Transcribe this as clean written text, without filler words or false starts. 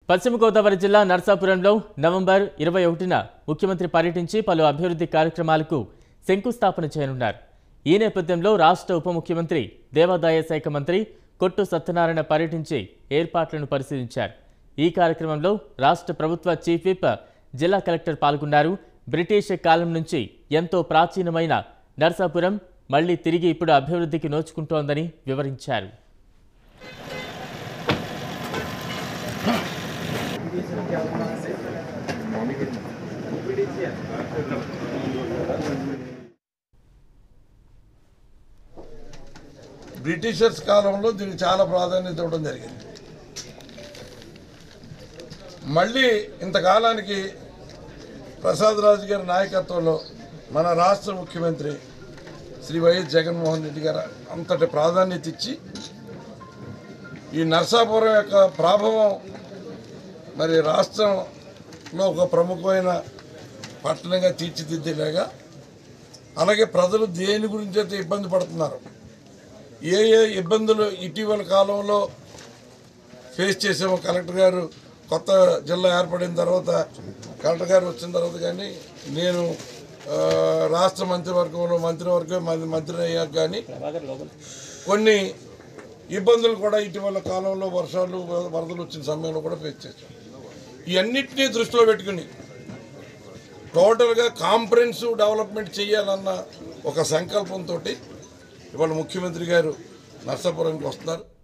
పశ్చిమ గోదావరి జిల్లా నర్సాపురంలో నవంబర్ 21న ముఖ్యమంత్రి పర్యటించి పలు అభివృద్ధి కార్యక్రమాలకు శంకుస్థాపన చేయనున్నారు. ఈ నేపథ్యంలో రాష్ట్ర ఉప ముఖ్యమంత్రి దేవాదాయ శాఖ మంత్రి కొట్టు సత్యనారాయణ పర్యటించి ఏర్పాట్లను పరిశీలించారు. ఈ కార్యక్రమంలో రాష్ట్ర ప్రభుత్వ చీఫ్ విప్ జిల్లా కలెక్టర్ పాల్గొన్నారు. బ్రిటిష్ కాలం నుంచి ఎంతో ప్రాచీనమైన నర్సాపురం మళ్లీ తిరిగి ఇప్పుడు అభివృద్ధికి నోచుకుంటోందని వివరించారు. బ్రిటిషర్స్ కాలంలో దీనికి చాలా ప్రాధాన్యత ఇవ్వడం జరిగింది. మళ్ళీ ఇంతకాలానికి ప్రసాద్ రాజు గారి నాయకత్వంలో మన రాష్ట్ర ముఖ్యమంత్రి శ్రీ వైఎస్ జగన్మోహన్ రెడ్డి గారు అంతటి ప్రాధాన్యత ఇచ్చి ఈ నర్సాపురం యొక్క ప్రభావం మరి రాష్ట్రంలో ఒక ప్రముఖమైన పట్టణంగా తీర్చిదిద్దేలాగా, అలాగే ప్రజలు దేని గురించి అయితే ఇబ్బంది పడుతున్నారు, ఏ ఇబ్బందులు ఇటీవల కాలంలో ఫేస్ చేసామో కలెక్టర్ గారు కొత్త జిల్లా ఏర్పడిన తర్వాత కలెక్టర్ గారు వచ్చిన తర్వాత కానీ నేను రాష్ట్ర మంత్రివర్గంలో మంత్రి అయ్యాక కానీ కొన్ని ఇబ్బందులు కూడా ఇటీవల కాలంలో వర్షాలు వరదలు వచ్చిన సమయంలో కూడా ఫేస్ చేశాం. ఇవన్నిటినీ దృష్టిలో పెట్టుకుని టోటల్గా కాంప్రహెన్సివ్ డెవలప్మెంట్ చేయాలన్న ఒక సంకల్పంతో ఇవాళ ముఖ్యమంత్రి గారు నర్సాపురంకి వస్తున్నారు.